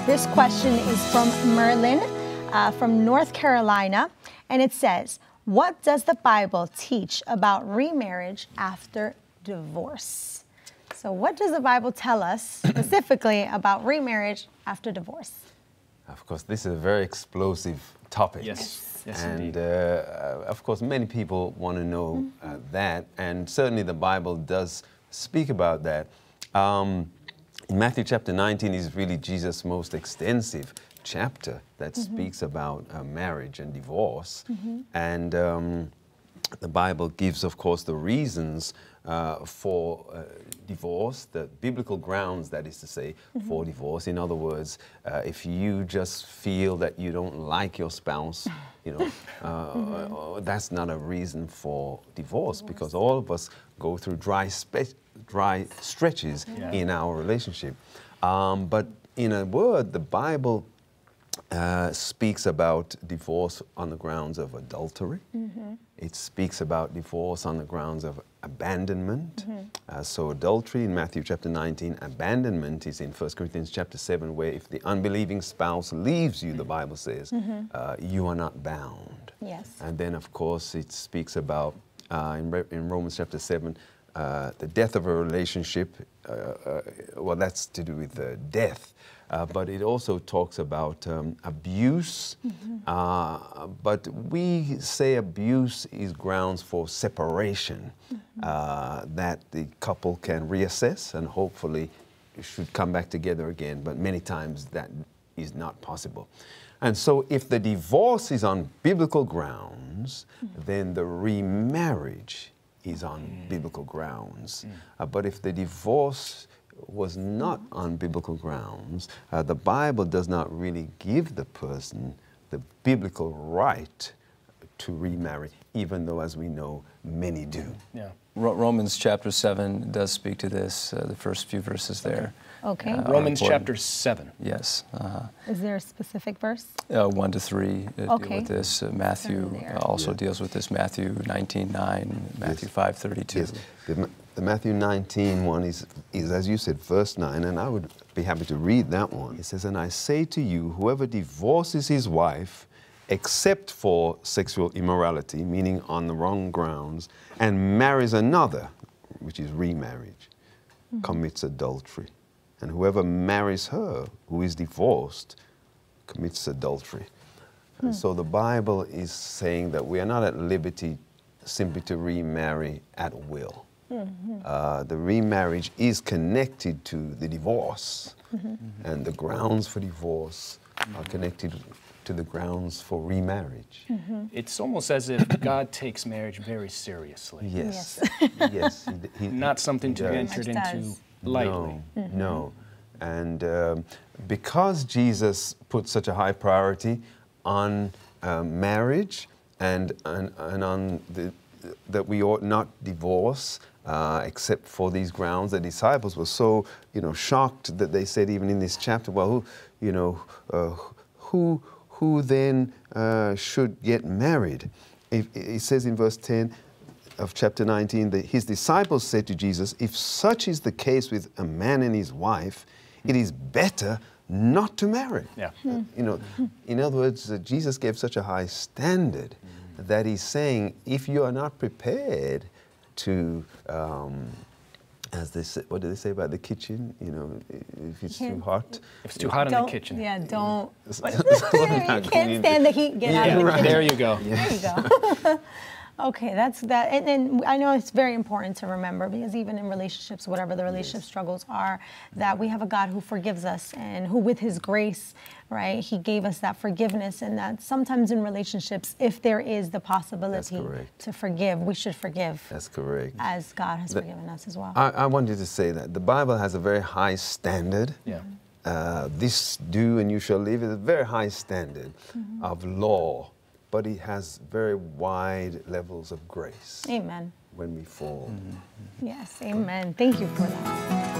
This question is from Merlin from North Carolina, and it says, what does the Bible teach about remarriage after divorce? So what does the Bible tell us specifically about remarriage after divorce? Of course, this is a very explosive topic. Yes. Yes, and of course, many people want to know that, and certainly the Bible does speak about that. In Matthew chapter 19 is really Jesus' most extensive chapter that speaks about marriage and divorce. And the Bible gives, of course, the reasons for divorce, the biblical grounds, that is to say, for divorce. In other words, if you just feel that you don't like your spouse, you know, that's not a reason for divorce, because all of us go through dry stretches in our relationship. But in a word, the Bible speaks about divorce on the grounds of adultery. It speaks about divorce on the grounds of abandonment. So adultery in Matthew chapter 19, abandonment is in 1 Corinthians chapter 7, where if the unbelieving spouse leaves you, the Bible says, you are not bound. Yes. And then, of course, it speaks about, in Romans chapter 7, the death of a relationship. Well, that's to do with death. But it also talks about abuse. But we say abuse is grounds for separation, that the couple can reassess and hopefully should come back together again. But many times that is not possible. And so if the divorce is on biblical grounds, then the remarriage is on biblical grounds. But if the divorce was not on biblical grounds, the Bible does not really give the person the biblical right to remarry, even though, as we know, many do. Yeah. Romans chapter 7 does speak to this, the first few verses there. Okay. Romans chapter 7. Yes. Is there a specific verse? 1 to 3 deal Okay. with this. Matthew also deals with this. Matthew 19:9, Matthew 5:32. Yes. The Matthew 19 one is, as you said, verse 9, and I would be happy to read that one. It says, and I say to you, whoever divorces his wife, except for sexual immorality, meaning on the wrong grounds, and marries another, which is remarriage, commits adultery. And whoever marries her who is divorced commits adultery. And so the Bible is saying that we are not at liberty simply to remarry at will. The remarriage is connected to the divorce, and the grounds for divorce are connected to the grounds for remarriage. It's almost as if God takes marriage very seriously. Yes. Yes. Not something to be entered Much into does. lightly. No, no. And because Jesus put such a high priority on marriage and on that we ought not divorce except for these grounds, the disciples were so, shocked that they said, even in this chapter, well, who then should get married? It says in verse 10 of chapter 19 that his disciples said to Jesus, if such is the case with a man and his wife, it is better not to marry. Yeah. In other words, Jesus gave such a high standard that he's saying, if you are not prepared to, as they say, what do they say about the kitchen? If it's too hot. If it's too hot in the kitchen. Yeah, don't. You You can't stand the heat, get out of the kitchen. There you go. There you go. Okay, that's that. And I know it's very important to remember, because even in relationships, whatever the relationship struggles are, that we have a God who forgives us, and who with his grace, right, he gave us that forgiveness. And that sometimes in relationships, if there is the possibility to forgive, we should forgive. That's correct. As God has forgiven us as well. I wanted to say that the Bible has a very high standard. Yeah. This do and you shall live is a very high standard of law. But it has very wide levels of grace. Amen. When we fall. Yes, amen. Thank you for that.